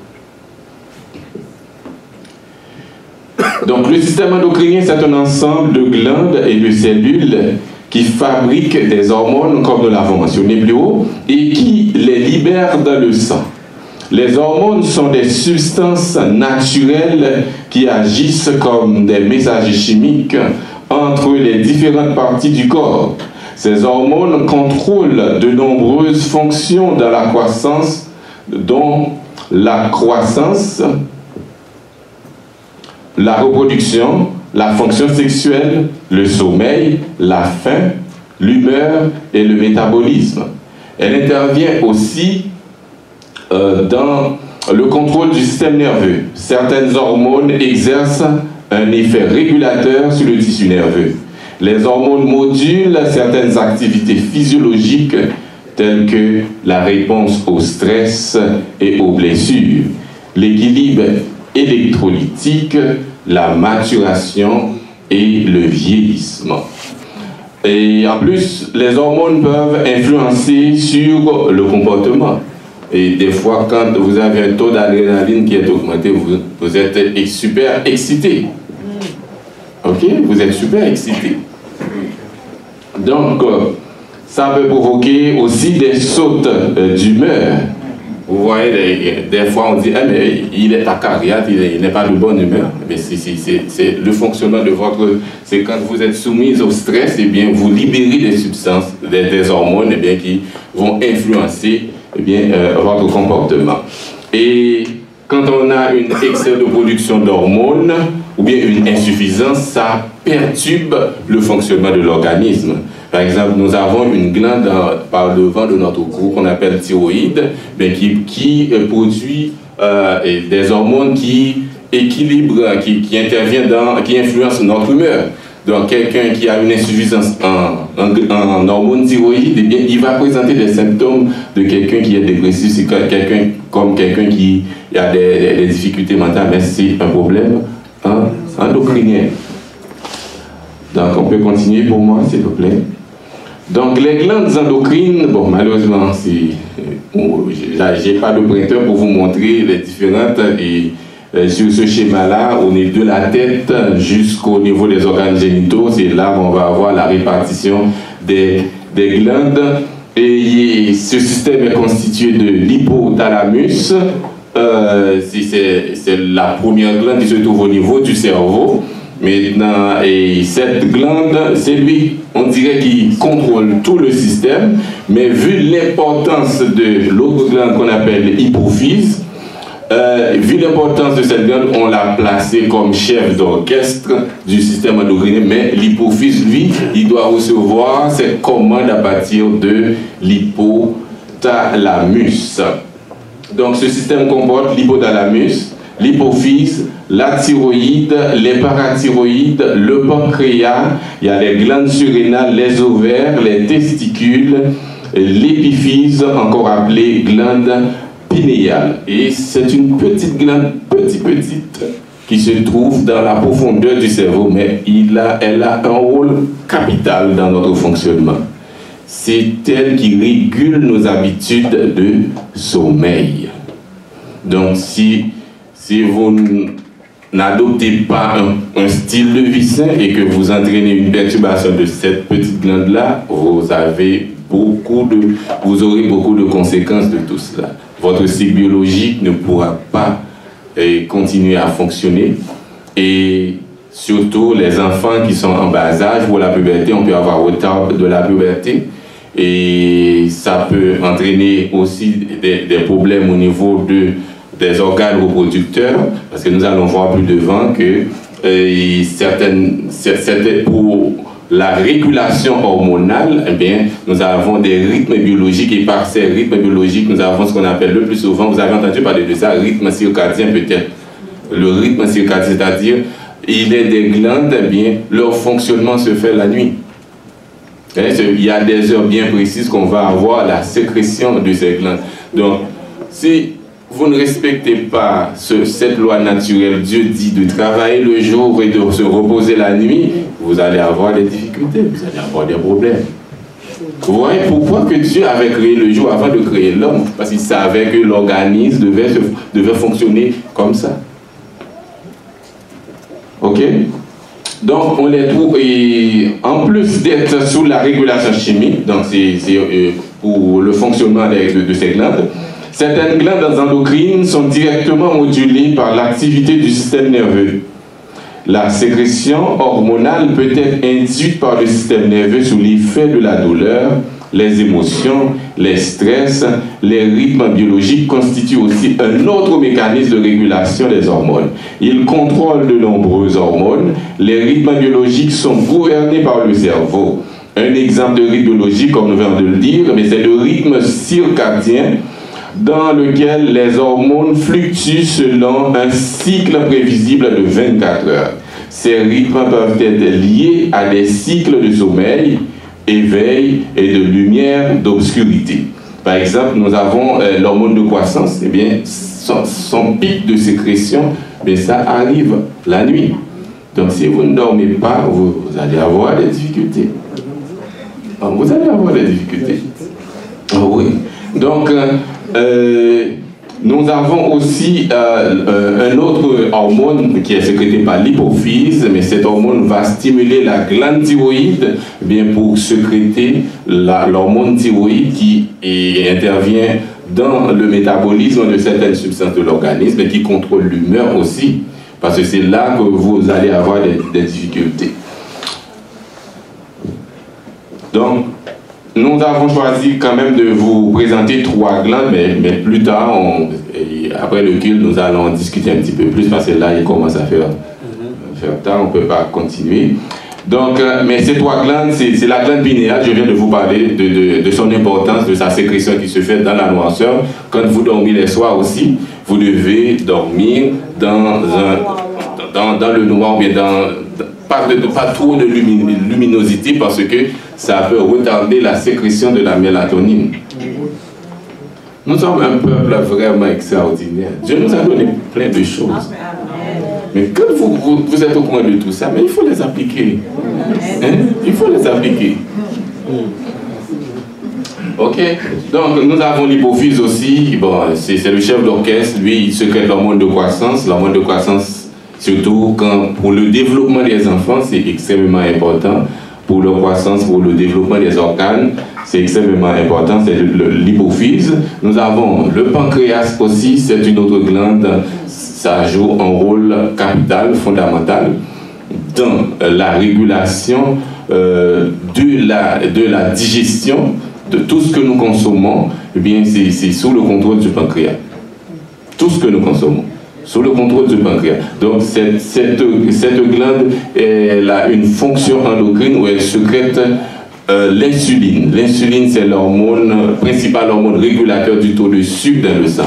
Speaker 1: Donc le système endocrinien, c'est un ensemble de glandes et de cellules qui fabriquent des hormones, comme nous l'avons mentionné plus haut, et qui les libèrent dans le sang. Les hormones sont des substances naturelles qui agissent comme des messagers chimiques entre les différentes parties du corps. Ces hormones contrôlent de nombreuses fonctions dans la croissance, dont la croissance, la reproduction, la fonction sexuelle, le sommeil, la faim, l'humeur et le métabolisme. Elle intervient aussi euh, dans le contrôle du système nerveux. Certaines hormones exercent un effet régulateur sur le tissu nerveux. Les hormones modulent certaines activités physiologiques telles que la réponse au stress et aux blessures, l'équilibre électrolytique, la maturation et le vieillissement. Et en plus, les hormones peuvent influencer sur le comportement. Et des fois, quand vous avez un taux d'adrénaline qui est augmenté, vous, vous êtes super excité. Ok? Vous êtes super excité. Donc, ça peut provoquer aussi des sautes d'humeur. Vous voyez, des, des fois on dit, ah, mais il est acariâtre, il n'est pas de bonne humeur. Mais c'est le fonctionnement de votre... C'est quand vous êtes soumise au stress, eh bien, vous libérez des substances, des, des hormones eh bien, qui vont influencer eh bien, euh, votre comportement. Et quand on a un excès de production d'hormones, ou bien une insuffisance, ça perturbe le fonctionnement de l'organisme. Par exemple, nous avons une glande par devant de notre cou qu'on appelle thyroïde, mais qui, qui produit euh, des hormones qui équilibrent, qui, qui interviennent dans, qui influencent notre humeur. Donc, quelqu'un qui a une insuffisance en, en, en hormones thyroïdes, eh bien, il va présenter des symptômes de quelqu'un qui est dépressif, c'est quelqu'un comme quelqu'un qui a des, des, des difficultés mentales, mais c'est un problème hein, endocrinien. Donc, on peut continuer pour moi, s'il vous plaît. Donc, les glandes endocrines, bon, malheureusement, bon, je n'ai pas de printer pour vous montrer les différentes. Et euh, sur ce schéma-là, on est de la tête jusqu'au niveau des organes génitaux. C'est là où on va avoir la répartition des, des glandes. Et ce système est constitué de l'hypothalamus. Euh, c'est la première glande qui se trouve au niveau du cerveau. Maintenant, et cette glande, c'est lui, on dirait qu'il contrôle tout le système, mais vu l'importance de l'autre glande qu'on appelle hypophyse, euh, vu l'importance de cette glande, on l'a placé comme chef d'orchestre du système endocrinien, mais l'hypophyse, lui, il doit recevoir ses commandes à partir de l'hypothalamus. Donc ce système comporte l'hypothalamus, l'hypophyse, la thyroïde, les parathyroïdes, le pancréas, il y a les glandes surrénales, les ovaires, les testicules, l'épiphyse, encore appelée glande pinéale. Et c'est une petite glande, petite, petite, qui se trouve dans la profondeur du cerveau, mais il a, elle a un rôle capital dans notre fonctionnement. C'est elle qui régule nos habitudes de sommeil. Donc si Si vous n'adoptez pas un, un style de vie sain et que vous entraînez une perturbation de cette petite glande-là, vous avez beaucoup de, vous aurez beaucoup de conséquences de tout cela. Votre cycle biologique ne pourra pas eh, continuer à fonctionner. Et surtout, les enfants qui sont en bas âge, pour la puberté, on peut avoir retard de la puberté. Et ça peut entraîner aussi des, des problèmes au niveau de des organes reproducteurs, parce que nous allons voir plus devant que euh, certaines, certaines, pour la régulation hormonale, eh bien, nous avons des rythmes biologiques et par ces rythmes biologiques, nous avons ce qu'on appelle le plus souvent, vous avez entendu parler de ça, rythme circadien peut-être. Le rythme circadien, c'est-à-dire, il est des glandes, eh bien, leur fonctionnement se fait la nuit. Il y a des heures bien précises qu'on va avoir la sécrétion de ces glandes. Donc, si vous ne respectez pas ce, cette loi naturelle, Dieu dit de travailler le jour et de se reposer la nuit, vous allez avoir des difficultés, vous allez avoir des problèmes. Vous voyez pourquoi que Dieu avait créé le jour avant de créer l'homme? Parce qu'il savait que l'organisme devait, devait fonctionner comme ça. Ok? Donc, on les trouve, et en plus d'être sous la régulation chimique, donc c'est euh, pour le fonctionnement de, de, de ces glandes, certaines glandes endocrines sont directement modulées par l'activité du système nerveux. La sécrétion hormonale peut être induite par le système nerveux sous l'effet de la douleur. Les émotions, les stress, les rythmes biologiques constituent aussi un autre mécanisme de régulation des hormones. Ils contrôlent de nombreuses hormones. Les rythmes biologiques sont gouvernés par le cerveau. Un exemple de rythme biologique, comme nous venons de le dire, mais c'est le rythme circadien dans lequel les hormones fluctuent selon un cycle prévisible de vingt-quatre heures. Ces rythmes peuvent être liés à des cycles de sommeil, éveil et de lumière, d'obscurité. Par exemple, nous avons euh, l'hormone de croissance, eh bien, son, son pic de sécrétion, mais ça arrive la nuit. Donc, si vous ne dormez pas, vous, vous allez avoir des difficultés. Vous allez avoir des difficultés. Oh, oui. Donc, euh, nous avons aussi euh, euh, un autre hormone qui est sécrété par l'hypophyse, mais cette hormone va stimuler la glande thyroïde eh bien, pour sécréter l'hormone thyroïde qui et, intervient dans le métabolisme de certaines substances de l'organisme et qui contrôle l'humeur aussi, parce que c'est là que vous allez avoir des, des difficultés. Donc, nous avons choisi quand même de vous présenter trois glandes, mais, mais plus tard, on, après le culte, nous allons discuter un petit peu plus parce que là, il commence à faire, mm-hmm. faire tard, on ne peut pas continuer. Donc, euh, mais ces trois glandes, c'est la glande pinéale, je viens de vous parler de, de, de son importance, de sa sécrétion qui se fait dans la noirceur. Quand vous dormez les soirs aussi, vous devez dormir dans, un, dans, dans le noir, ou bien dans... Pas, de, pas trop de luminosité parce que ça peut retarder la sécrétion de la mélatonine. Nous sommes un peuple vraiment extraordinaire. Dieu nous a donné plein de choses. Mais quand vous, vous, vous êtes au courant de tout ça, mais il faut les appliquer. Hein? Il faut les appliquer. Ok? Donc nous avons l'hypophyse aussi. Bon, c'est le chef d'orchestre. Lui, il sécrète l'hormone de croissance. L'hormone de croissance, surtout quand, pour le développement des enfants, c'est extrêmement important. Pour leur croissance, pour le développement des organes, c'est extrêmement important, c'est l'hypophyse. Nous avons le pancréas aussi, c'est une autre glande, ça joue un rôle capital, fondamental dans la régulation euh, de, la, de la digestion de tout ce que nous consommons. Eh bien, c'est sous le contrôle du pancréas. Tout ce que nous consommons. Sous le contrôle du pancréas. Donc cette, cette, cette glande, elle a une fonction endocrine où elle sécrète euh, l'insuline. L'insuline, c'est l'hormone, principale hormone régulateur du taux de sucre dans le sang.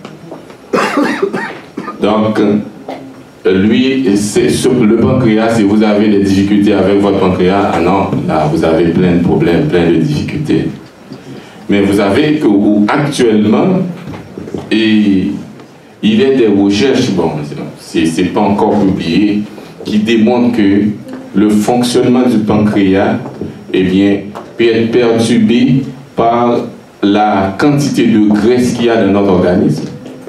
Speaker 1: Donc, lui, c'est sur le pancréas, si vous avez des difficultés avec votre pancréas, ah non, là, vous avez plein de problèmes, plein de difficultés. Mais vous savez qu'actuellement, et il y a des recherches, bon, c'est pas encore publié, qui démontrent que le fonctionnement du pancréas, eh bien, peut être perturbé par la quantité de graisse qu'il y a dans notre organisme.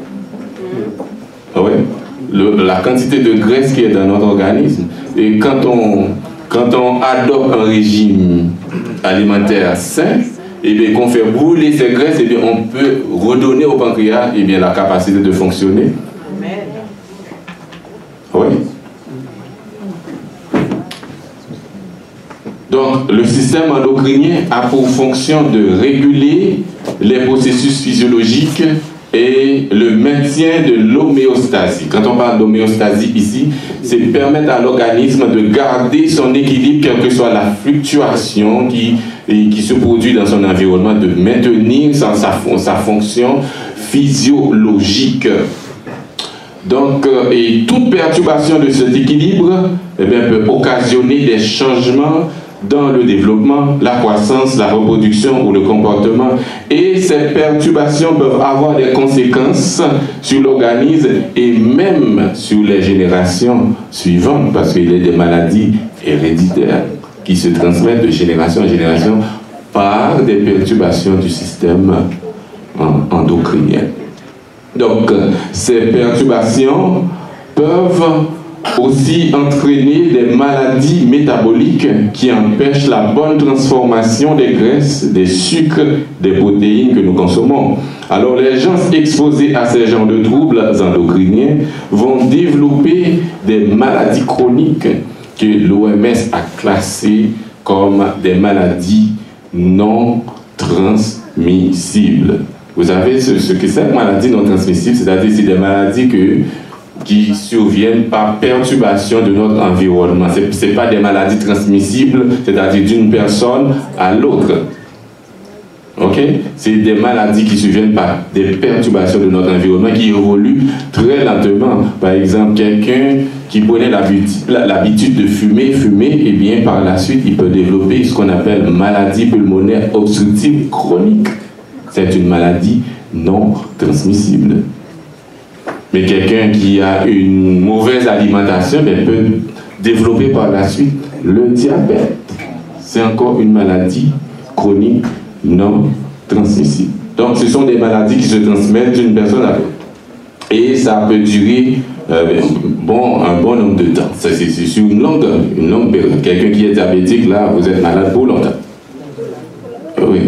Speaker 1: Oui, le, la quantité de graisse qui est dans notre organisme. Et quand on, quand on adopte un régime alimentaire sain, et bien qu'on fait brûler ces graisses, et bien on peut redonner au pancréas et bien la capacité de fonctionner. Amen. Oui. Donc le système endocrinien a pour fonction de réguler les processus physiologiques et le maintien de l'homéostasie. Quand on parle d'homéostasie ici, c'est permettre à l'organisme de garder son équilibre, quelle que soit la fluctuation qui, qui se produit dans son environnement, de maintenir sa, sa, sa fonction physiologique. Donc, euh, et toute perturbation de cet équilibre eh bien, peut occasionner des changements dans le développement, la croissance, la reproduction ou le comportement. Et ces perturbations peuvent avoir des conséquences sur l'organisme et même sur les générations suivantes, parce qu'il y a des maladies héréditaires qui se transmettent de génération en génération par des perturbations du système endocrinien. Donc, ces perturbations peuvent aussi entraîner des maladies métaboliques qui empêchent la bonne transformation des graisses, des sucres, des protéines que nous consommons. Alors, les gens exposés à ces genres de troubles endocriniens vont développer des maladies chroniques que l'O M S a classées comme des maladies non transmissibles. Vous savez ce, ce que c'est, maladie non transmissible, c'est-à-dire c'est des maladies que, qui surviennent par perturbation de notre environnement. Ce n'est pas des maladies transmissibles, c'est-à-dire d'une personne à l'autre. Ok? C'est des maladies qui surviennent par des perturbations de notre environnement qui évoluent très lentement. Par exemple, quelqu'un qui prenait l'habitude de fumer, fumer, et bien par la suite, il peut développer ce qu'on appelle maladie pulmonaire obstructive chronique. C'est une maladie non transmissible. Mais quelqu'un qui a une mauvaise alimentation ben, peut développer par la suite le diabète. C'est encore une maladie chronique non transmissible. Donc ce sont des maladies qui se transmettent d'une personne à l'autre. Et ça peut durer euh, bon, un bon nombre de temps. C'est sur une longue, une longue période. Quelqu'un qui est diabétique, là, vous êtes malade pour longtemps. Oui.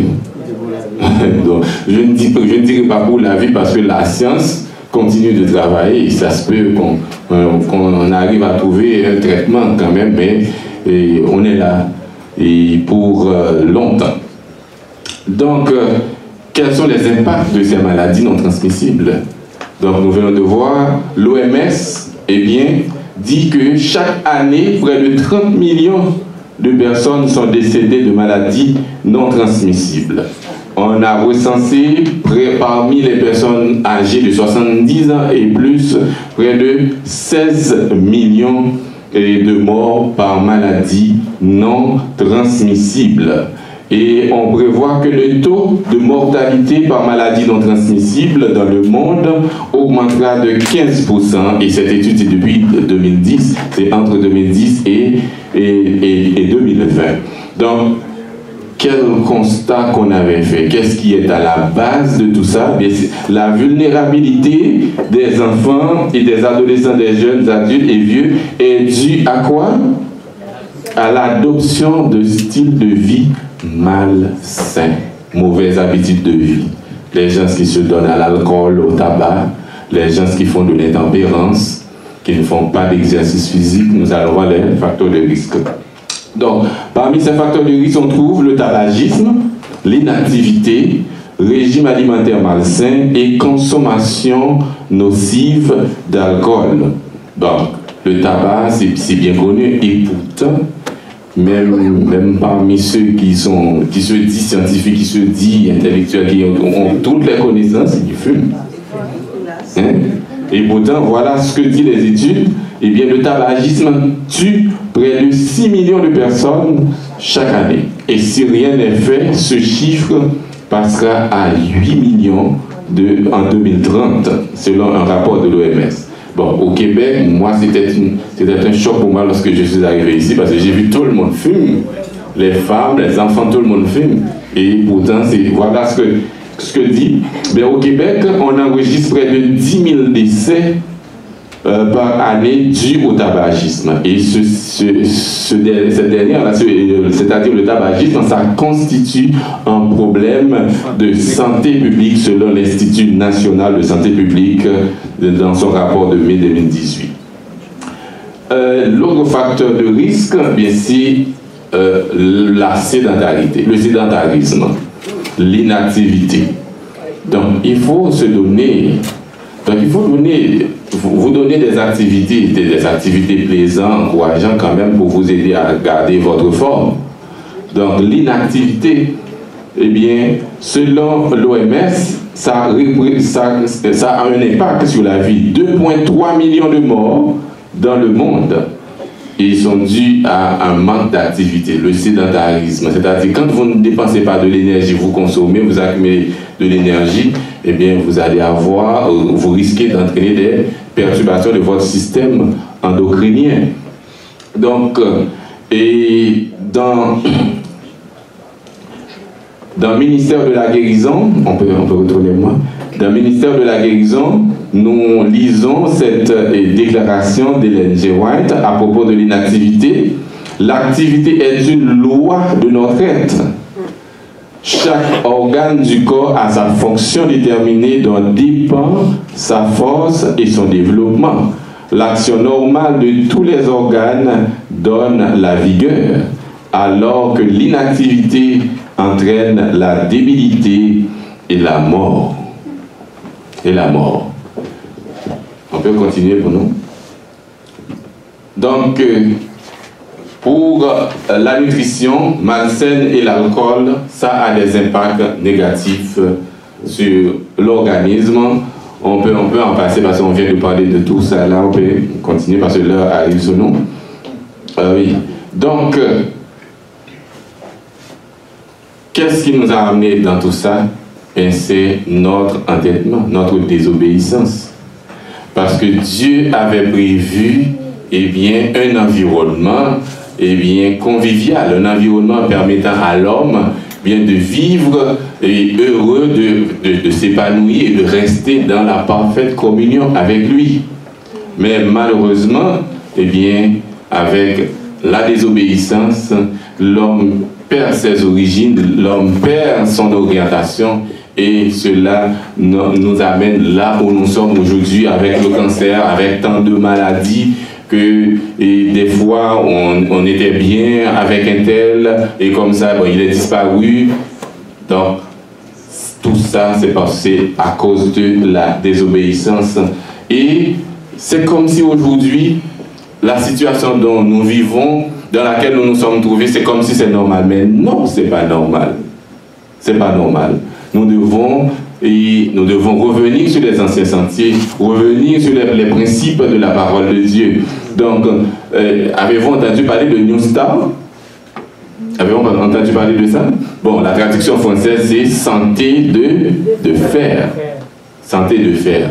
Speaker 1: Donc, je ne dis, je ne dirai pas pour la vie parce que la science continue de travailler et ça se peut qu'on euh, qu'on arrive à trouver un traitement quand même, mais et on est là et pour euh, longtemps. Donc, euh, quels sont les impacts de ces maladies non transmissibles? Donc, nous venons de voir, l'O M S eh bien, dit que chaque année, près de trente millions de personnes sont décédées de maladies non transmissibles. On a recensé près, parmi les personnes âgées de soixante-dix ans et plus, près de seize millions de morts par maladie non transmissible. Et on prévoit que le taux de mortalité par maladie non transmissible dans le monde augmentera de quinze pour cent. Et cette étude, c'est depuis deux mille dix, c'est entre deux mille dix et, et, et, et deux mille vingt. Donc, quel constat qu'on avait fait? Qu'est-ce qui est à la base de tout ça? La vulnérabilité des enfants et des adolescents, des jeunes adultes et vieux est due à quoi? À l'adoption de styles de vie malsains, mauvaises habitudes de vie. Les gens qui se donnent à l'alcool, au tabac, les gens qui font de l'intempérance, qui ne font pas d'exercice physique, nous allons voir les facteurs de risque. Donc, parmi ces facteurs de risque, on trouve le tabagisme, l'inactivité, régime alimentaire malsain et consommation nocive d'alcool. Donc, le tabac, c'est bien connu, et pourtant, même, même parmi ceux qui, sont, qui se disent scientifiques, qui se disent intellectuels, qui ont, ont toutes les connaissances, ils fument. Hein? Et pourtant, voilà ce que disent les études. Eh bien, le tabagisme tue près de six millions de personnes chaque année. Et si rien n'est fait, ce chiffre passera à huit millions de, en deux mille trente, selon un rapport de l'O M S. Bon, au Québec, moi, c'était un choc pour moi lorsque je suis arrivé ici, parce que j'ai vu tout le monde fumer. Les femmes, les enfants, tout le monde fume. Et pourtant, voilà ce que, ce que dit. Mais au Québec, on enregistre près de dix mille décès Euh, par année dû au tabagisme. Et ce, ce, ce, cette dernière, c'est-à-dire le tabagisme, ça constitue un problème de santé publique selon l'Institut national de santé publique dans son rapport de mai deux mille dix-huit. Euh, L'autre facteur de risque, bien c'est euh, la sédentarité, le sédentarisme, l'inactivité. Donc, il faut se donner, donc il faut donner, vous, vous donner des activités, des, des activités plaisantes, encourageantes quand même pour vous aider à garder votre forme. Donc, l'inactivité, eh bien, selon l'O M S, ça, ça, ça a un impact sur la vie. deux virgule trois millions de morts dans le monde. Ils sont dus à un manque d'activité, le sédentarisme. C'est-à-dire, quand vous ne dépensez pas de l'énergie, vous consommez, vous accumulez de l'énergie, eh bien, vous allez avoir, vous risquez d'entraîner des perturbations de votre système endocrinien. Donc, et dans, dans le ministère de la guérison, on peut, on peut retourner moi, dans le ministère de la guérison, nous lisons cette déclaration d'Ellen G. White à propos de l'inactivité. L'activité est une loi de notre être. Chaque organe du corps a sa fonction déterminée dont dépend sa force et son développement. L'action normale de tous les organes donne la vigueur, alors que l'inactivité entraîne la débilité et la mort. Et la mort. On peut continuer pour nous. Donc, pour la nutrition malsaine et l'alcool, ça a des impacts négatifs sur l'organisme. On peut, on peut en passer parce qu'on vient de parler de tout ça. Là, on peut continuer parce que l'heure arrive sur nous. Euh, oui. Donc, qu'est-ce qui nous a amené dans tout ça? C'est notre entêtement, notre désobéissance. Parce que Dieu avait prévu eh bien, un environnement eh bien, convivial, un environnement permettant à l'homme bien de vivre et heureux de, de, de s'épanouir et de rester dans la parfaite communion avec lui. Mais malheureusement, eh bien, avec la désobéissance, l'homme perd ses origines, l'homme perd son orientation. Et cela nous amène là où nous sommes aujourd'hui avec le cancer, avec tant de maladies que et des fois on, on était bien avec un tel et comme ça bon, il est disparu. Donc tout ça c'est passé à cause de la désobéissance. Et c'est comme si aujourd'hui la situation dont nous vivons, dans laquelle nous nous sommes trouvés, c'est comme si c'est normal. Mais non, c'est pas normal. C'est pas normal. Nous devons, et nous devons revenir sur les anciens sentiers, revenir sur les, les principes de la parole de Dieu. Donc, euh, avez-vous entendu parler de New Star? Avez-vous entendu parler de ça? Bon, la traduction française, c'est santé de, de fer. Santé de fer.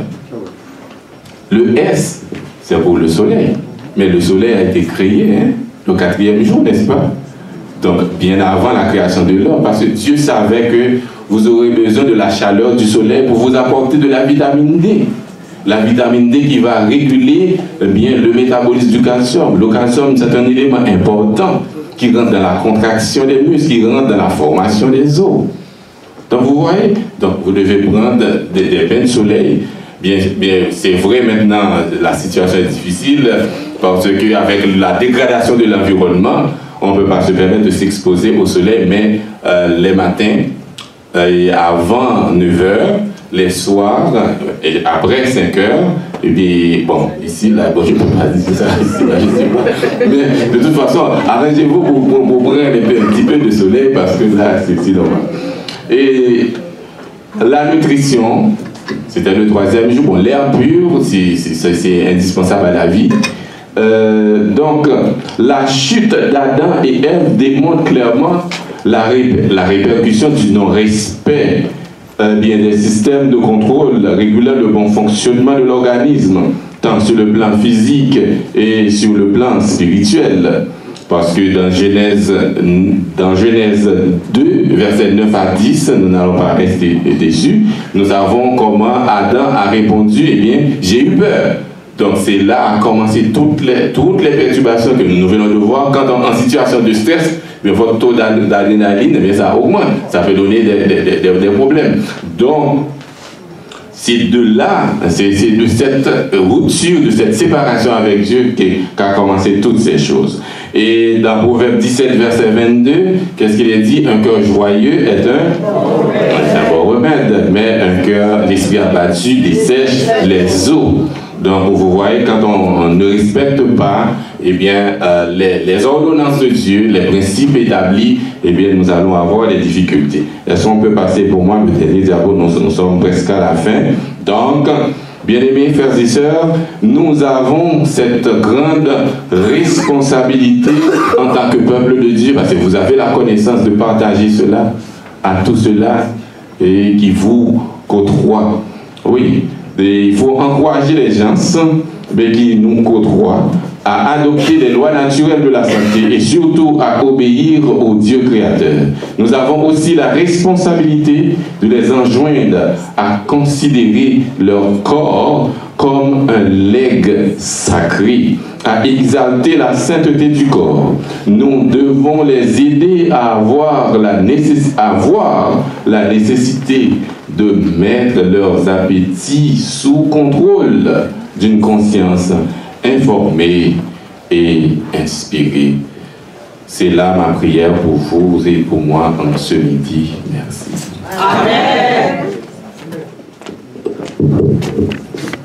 Speaker 1: Le S, c'est pour le soleil. Mais le soleil a été créé hein, le quatrième jour, n'est-ce pas? Donc, bien avant la création de l'homme, parce que Dieu savait que vous aurez besoin de la chaleur du soleil pour vous apporter de la vitamine D. La vitamine D qui va réguler eh bien, le métabolisme du calcium. Le calcium, c'est un élément important qui rentre dans la contraction des muscles, qui rentre dans la formation des os. Donc, vous voyez, donc vous devez prendre des, des bains de soleil. Bien, bien, c'est vrai maintenant, la situation est difficile parce qu'avec la dégradation de l'environnement, on ne peut pas se permettre de s'exposer au soleil, mais euh, les matins, euh, avant neuf heures, les soirs, et après cinq heures, et puis, bon, ici, là, bon, je ne peux pas dire ça, ici, là, je ne sais pas. Mais de toute façon, arrangez-vous pour, pour, pour prendre un petit peu de soleil parce que là, c'est normal. Et la nutrition, c'était le troisième jour. Bon, l'air pur, c'est indispensable à la vie. Euh, donc, la chute d'Adam et Ève démontre clairement la, ré, la répercussion du non-respect euh, bien des systèmes de contrôle régulant le bon fonctionnement de l'organisme, tant sur le plan physique et sur le plan spirituel. Parce que dans Genèse, dans Genèse deux, versets neuf à dix, nous n'allons pas rester dessus, nous avons comment Adam a répondu, eh bien, j'ai eu peur. Donc c'est là a commencé toutes les, toutes les perturbations que nous venons de voir. Quand on est en situation de stress, mais votre taux d'adrénaline, eh ça augmente. Ça peut donner des, des, des, des problèmes. Donc, c'est de là, c'est de cette rupture, de cette séparation avec Dieu qu'a commencé toutes ces choses. Et dans Proverbe dix-sept, verset vingt-deux, qu'est-ce qu'il est dit? Un cœur joyeux est un, un bon remède, mais un cœur, l'esprit abattu dessèche les eaux. Donc vous voyez, quand on, on ne respecte pas eh bien, euh, les, les ordonnances de Dieu, les principes établis, eh bien, nous allons avoir des difficultés. Est-ce qu'on peut passer pour moi, peut-être les diapos, nous, nous sommes presque à la fin. Donc, bien-aimés frères et sœurs, nous avons cette grande responsabilité en tant que peuple de Dieu, parce que vous avez la connaissance de partager cela à tous ceux-là et qui vous côtoient. Oui, et il faut encourager les gens mais qui nous côtoient à adopter les lois naturelles de la santé et surtout à obéir au Dieu créateur. Nous avons aussi la responsabilité de les enjoindre à considérer leur corps comme un legs sacré, à exalter la sainteté du corps. Nous devons les aider à avoir la, nécess- à avoir la nécessité de mettre leurs appétits sous contrôle d'une conscience informée et inspirée. C'est là ma prière pour vous et pour moi en ce midi. Merci.
Speaker 2: Amen.